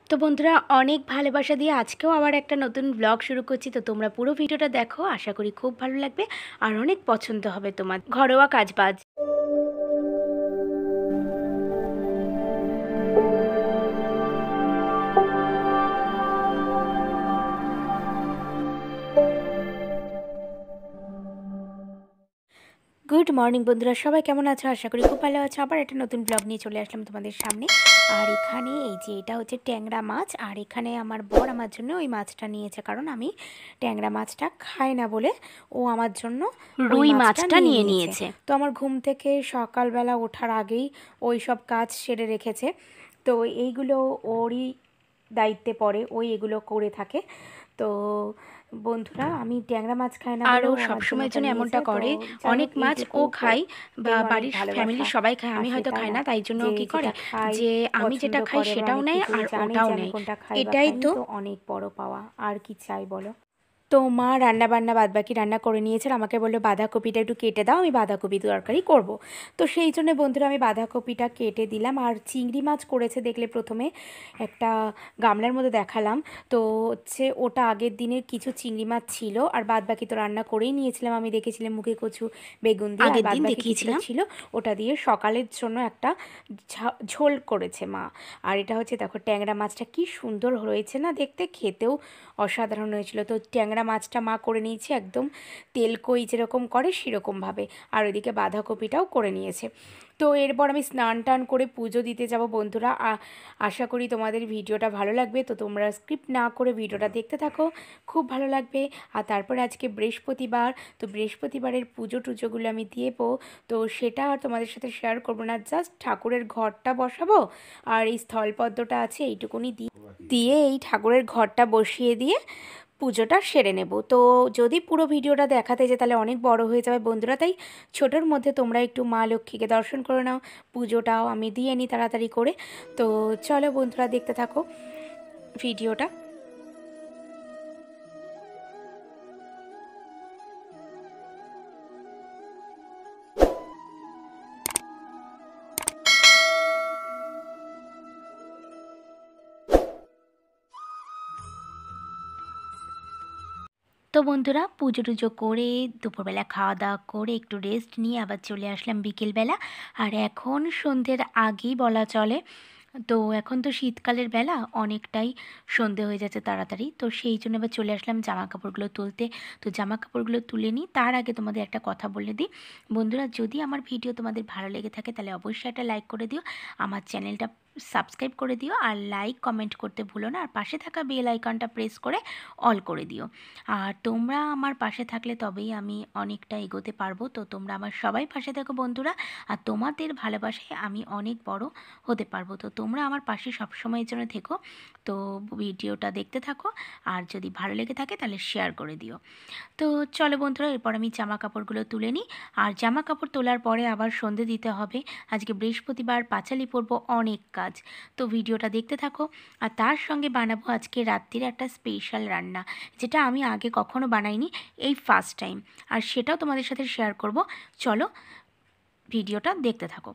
তো বন্ধুরা অনেক ভালোবাসা দিয়ে আজকেও আবার একটা নতুন ব্লগ শুরু করছি। তো তোমরা পুরো ভিডিওটা দেখো, আশা করি খুব ভালো লাগবে আর অনেক পছন্দ হবে তোমার। ঘরোয়া কাজবাজ। গুড মর্নিং বন্ধুরা, সবাই কেমন আছো? আশা করি খুব ভালো আছো। আবার একটা নতুন ব্লগ নিয়ে চলে আসলাম তোমাদের সামনে। আর এখানে এই যে এটা হচ্ছে ট্যাংরা মাছ, আর এখানে আমার বর আমার জন্য ওই মাছটা নিয়েছে, কারণ আমি ট্যাংরা মাছটা খাই না বলে ও আমার জন্য রুই মাছটা নিয়ে নিয়েছে। তো আমার ঘুম থেকে সকালবেলা ওঠার আগেই ওই সব কাজ সেরে রেখেছে। তো এইগুলো ওরই দায়িত্বে পড়ে, ওই এগুলো করে থাকে। তো বন্ধুরা আমি ট্যাংরা মাছ খাই না, আর ও সবসময়ের জন্য এমনটা করে। অনেক মাছ ও খায় বা বাড়ির ফ্যামিলি সবাই খায়, আমি হয়তো খাই না, তাই জন্য কি করে যে আমি যেটা খাই সেটাও নেয় আর ওটাও নেয়। এটাই তো অনেক বড় পাওয়া, আর কি চাই বলো। তো মা রান্না বান্না বাদবাকি রান্না করে নিয়েছে, আমাকে বললো বাঁধাকপিটা একটু কেটে দাও, আমি বাঁধাকপি তরকারি করব। তো সেই জন্য বন্ধুরা আমি বাঁধাকপিটা কেটে দিলাম। আর চিংড়ি মাছ করেছে দেখলে, প্রথমে একটা গামলার মধ্যে দেখালাম। তো হচ্ছে ওটা আগের দিনের কিছু চিংড়ি মাছ ছিল, আর বাদবাকি তো রান্না করেই নিয়েছিলাম। আমি দেখেছিলাম মুখে কচু বেগুন দিয়ে, আর বাদবাকি কিছুটা ছিল ওটা দিয়ে সকালের জন্য একটা ঝোল করেছে মা। আর এটা হচ্ছে দেখো ট্যাংরা মাছটা কি সুন্দর হয়েছে না দেখতে, খেতেও অসাধারণ হয়েছিল। তো ট্যাংরা মাছটা মা করে নিয়েছে একদম তেলকই যেরকম করে সেরকমভাবে, আর ওইদিকে বাঁধাকপিটাও করে নিয়েছে। তো এরপর আমি স্নান টান করে পুজো দিতে যাব বন্ধুরা। আশা করি তোমাদের ভিডিওটা ভালো লাগবে। তো তোমরা স্কিপ না করে ভিডিওটা দেখতে থাকো, খুব ভালো লাগবে। আর তারপরে আজকে বৃহস্পতিবার, তো বৃহস্পতিবারের পুজো টুজোগুলো আমি দেবো। তো সেটা আর তোমাদের সাথে শেয়ার করবো না, জাস্ট ঠাকুরের ঘরটা বসাবো আর এই স্থলপদ্মটা আছে এইটুকুনি দিয়ে এই ঠাকুরের ঘরটা বসিয়ে দিয়ে পুজোটা সেরে নেব। তো যদি পুরো ভিডিওটা দেখাতে যে তাহলে অনেক বড় হয়ে যাবে বন্ধুরা, তাই ছোটোর মধ্যে তোমরা একটু মা লক্ষ্মীকে দর্শন করে নাও, পুজোটাও আমি দিয়ে নিই তাড়াতাড়ি করে। তো চলো বন্ধুরা দেখতে থাকো ভিডিওটা। তো বন্ধুরা পুজো টুজো করে দুপুরবেলা খাওয়া দাওয়া করে একটু রেস্ট নিয়ে আবার চলে আসলাম বিকেলবেলা। আর এখন সন্ধ্যের আগেই বলা চলে। তো এখন তো শীতকালের বেলা, অনেকটাই সন্ধে হয়ে যাচ্ছে তাড়াতাড়ি। তো সেই জন্য এবার চলে আসলাম জামা কাপড়গুলো তুলতে। তো জামা কাপড়গুলো তুলে নিই, তার আগে তোমাদের একটা কথা বলে দিই বন্ধুরা, যদি আমার ভিডিও তোমাদের ভালো লেগে থাকে তাহলে অবশ্যই একটা লাইক করে দিও, আমার চ্যানেলটা সাবস্ক্রাইব করে দিও, আর লাইক কমেন্ট করতে ভুলো না, আর পাশে থাকা বেল আইকনটা প্রেস করে অল করে দিও। আর তোমরা আমার পাশে থাকলে তবেই আমি অনেকটা এগোতে পারবো। তো তোমরা আমার সবাই পাশে থাকো বন্ধুরা, আর তোমাদের ভালোবাসায় আমি অনেক বড় হতে পারবো। তো তোমরা আমার পাশে সবসময়ের জন্য থেকো। তো ভিডিওটা দেখতে থাকো, আর যদি ভালো লেগে থাকে তাহলে শেয়ার করে দিও। তো চলো বন্ধুরা এরপর আমি জামা কাপড়গুলো তুলে নিই। আর জামা কাপড় তোলার পরে আবার সন্ধে দিতে হবে। আজকে বৃহস্পতিবার, পাঁচালি পরবো, অনেক কাজ। তো ভিডিওটা দেখতে থাকো। আর তার সঙ্গে বানাবো আজকে রাত্রির একটা স্পেশাল রান্না, যেটা আমি আগে কখনো বানাইনি, এই ফার্স্ট টাইম। আর সেটাও তোমাদের সাথে শেয়ার করব। চলো ভিডিওটা দেখতে থাকো।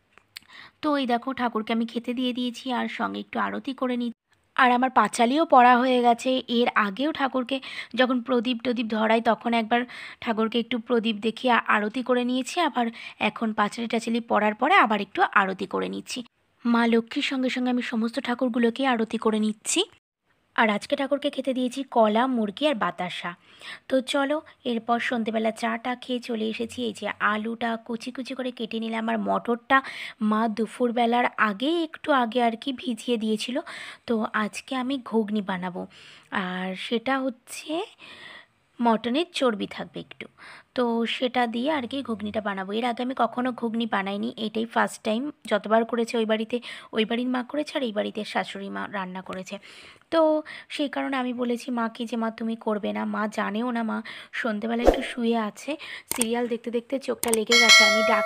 তো এই দেখো ঠাকুরকে আমি খেতে দিয়ে দিয়েছি, আর সঙ্গে একটু আরতি করে নিই। আর আমার পাঁচালিও পড়া হয়ে গেছে। এর আগেও ঠাকুরকে যখন প্রদীপ টদীপ ধরাই তখন একবার ঠাকুরকে একটু প্রদীপ দেখিয়ে আরতি করে নিয়েছি। আবার এখন পাঁচালি টাচালি পড়ার পরে আবার একটু আরতি করে নিচ্ছি। মা লক্ষ্মীর সঙ্গে সঙ্গে আমি সমস্ত ঠাকুরগুলোকে আরতি করে নিচ্ছি। আর আজকে ঠাকুরকে খেতে দিয়েছি কলা, মুরগি আর বাতাসা। তো চলো এরপর সন্ধেবেলা চাটা খেয়ে চলে এসেছি। এই যে আলুটা কুচি কুচি করে কেটে নিলাম, আর মটরটা মা দুপুরবেলার আগে একটু আগে আর কি ভিজিয়ে দিয়েছিল। তো আজকে আমি ঘুগনি বানাবো, আর সেটা হচ্ছে মটনের চর্বি থাকবে একটু। তো সেটা দিয়ে আর কি ঘুগনিটা বানাবো। এর আগে আমি কখনো ঘুগনি বানাইনি, এটাই ফার্স্ট টাইম। যতবার করেছে ওই বাড়িতে ওই বাড়ির মা করেছে, আর এই বাড়িতে শাশুড়ি মা রান্না করেছে। তো সেই কারণে আমি বলেছি মাকে যে মা তুমি করবে না, মা জানেও না, মা সন্ধেবেলা একটু শুয়ে আছে, সিরিয়াল দেখতে দেখতে চোখটা লেগে গেছে।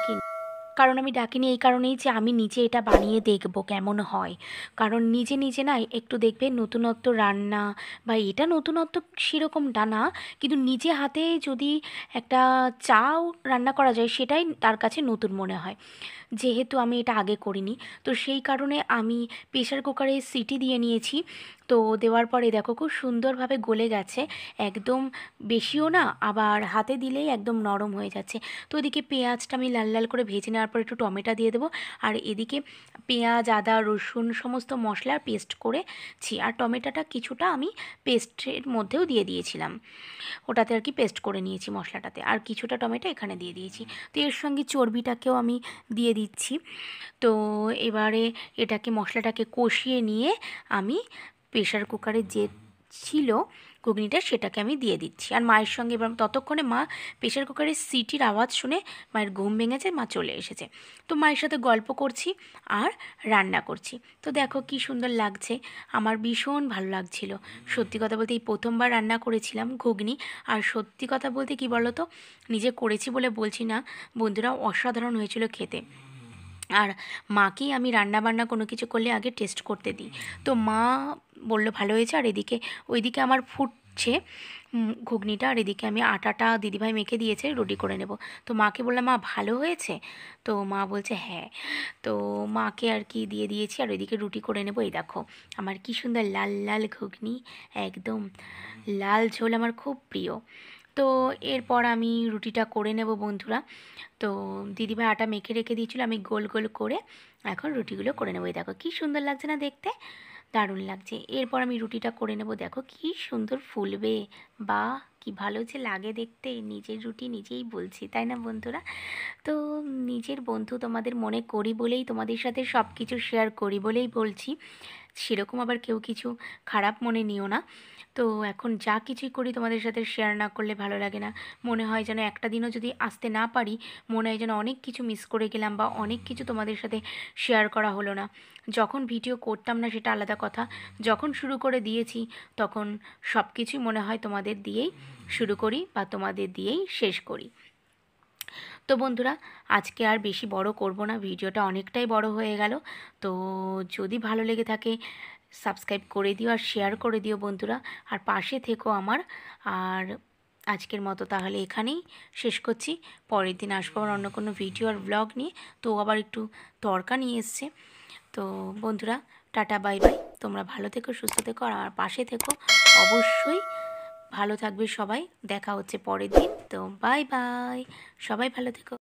আমি ডাকিনি এই কারণেই যে আমি নিজে এটা বানিয়ে দেখব কেমন হয়। কারণ নিজে নিজে না একটু দেখবে নতুনত্ব রান্না, বা এটা নতুনত্ব সেরকমটা না, কিন্তু নিজে হাতে যদি একটা চাও রান্না করা যায় সেটাই তার কাছে নতুন মনে হয়। যেহেতু আমি এটা আগে করিনি, তো সেই কারণে আমি প্রেশার কুকারে সিটি দিয়ে নিয়েছি। তো দেওয়ার পরে দেখো খুব সুন্দরভাবে গলে গেছে, একদম বেশিও না, আবার হাতে দিলেই একদম নরম হয়ে যাচ্ছে। তো এদিকে পেঁয়াজটা আমি লাল লাল করে ভেজে নেওয়ার পর একটু টমেটো দিয়ে দেবো, আর এদিকে পেঁয়াজ, আদা, রসুন সমস্ত মশলার পেস্ট করেছি, আর টমেটোটা কিছুটা আমি পেস্টের মধ্যেও দিয়ে দিয়েছিলাম, ওটাতে আর কি পেস্ট করে নিয়েছি মশলাটাতে, আর কিছুটা টমেটো এখানে দিয়ে দিয়েছি। তো এর সঙ্গে চর্বিটাকেও আমি দিয়ে দিচ্ছি। তো এবারে এটাকে মশলাটাকে কষিয়ে নিয়ে আমি প্রেশার কুকারে যে ছিল ঘুগনিটা সেটাকে আমি দিয়ে দিচ্ছি, আর মায়ের সঙ্গে এবার ততক্ষণে মা প্রেশার কুকারের সিটির আওয়াজ শুনে মায়ের ঘুম ভেঙেছে, মা চলে এসেছে। তো মায়ের সাথে গল্প করছি আর রান্না করছি। তো দেখো কি সুন্দর লাগছে, আমার ভীষণ ভালো লাগছিল। সত্যি কথা বলতে এই প্রথমবার রান্না করেছিলাম ঘুগনি, আর সত্যি কথা বলতে কি বলো তো, নিজে করেছি বলে বলছি না বন্ধুরা, অসাধারণ হয়েছিল খেতে। আর মাকেই আমি রান্না বান্না কোনো কিছু করলে আগে টেস্ট করতে দিই, তো মা বললো ভালো হয়েছে। আর এদিকে ওইদিকে আমার ফুটছে ঘুগনিটা, আর এদিকে আমি আটাটা দিদিভাই মেখে দিয়েছে, রুটি করে নেব। তো মাকে বললাম মা ভালো হয়েছে, তো মা বলছে হ্যাঁ। তো মাকে আর কি দিয়ে দিয়েছি, আর ওইদিকে রুটি করে নেব। এই দেখো আমার কি সুন্দর লাল লাল ঘুগনি, একদম লাল ঝোল আমার খুব প্রিয়। তো এরপর আমি রুটিটা করে নেব বন্ধুরা। তো দিদিভাই আটা মেখে রেখে দিয়েছিল, আমি গোল গোল করে এখন রুটিগুলো করে নেবো। এই দেখো কী সুন্দর লাগছে না দেখতে, দারুণ লাগছে। এরপর আমি রুটিটা করে নেব, দেখো কী সুন্দর ফুলবে, বা কি ভালো যে লাগে দেখতে, নিজের রুটি নিজেই বলছি, তাই না বন্ধুরা? তো নিজের বন্ধু তোমাদের মনে করি বলেই তোমাদের সাথে সব কিছু শেয়ার করি বলেই বলছি, সেরকম আবার কেউ কিছু খারাপ মনে নিও না। তো এখন যা কিছুই করি তোমাদের সাথে শেয়ার না করলে ভালো লাগে না, মনে হয় যেন একটা দিনও যদি আসতে না পারি, মনে হয় যেন অনেক কিছু মিস করে গেলাম, বা অনেক কিছু তোমাদের সাথে শেয়ার করা হলো না। যখন ভিডিও করতাম না সেটা আলাদা কথা, যখন শুরু করে দিয়েছি তখন সব কিছুই মনে হয় তোমাদের দিয়েই শুরু করি বা তোমাদের দিয়েই শেষ করি। তো বন্ধুরা আজকে আর বেশি বড় করব না, ভিডিওটা অনেকটাই বড় হয়ে গেল। তো যদি ভালো লেগে থাকে সাবস্ক্রাইব করে দিও আর শেয়ার করে দিও বন্ধুরা, আর পাশে থেকো আমার। আর আজকের মতো তাহলে এখানেই শেষ করছি, পরের দিন আসবো আবার অন্য কোনো ভিডিও আর ব্লগ নিয়ে। তো আবার একটু তড়কা নিয়ে এসছে। তো বন্ধুরা টাটা বাই বাই, তোমরা ভালো থেকো, সুস্থ থেকো, আর আমার পাশে থেকো অবশ্যই। ভালো থাকবে সবাই, দেখা হচ্ছে পরের দিন। তো বাই বাই, সবাই ভালো থেকো।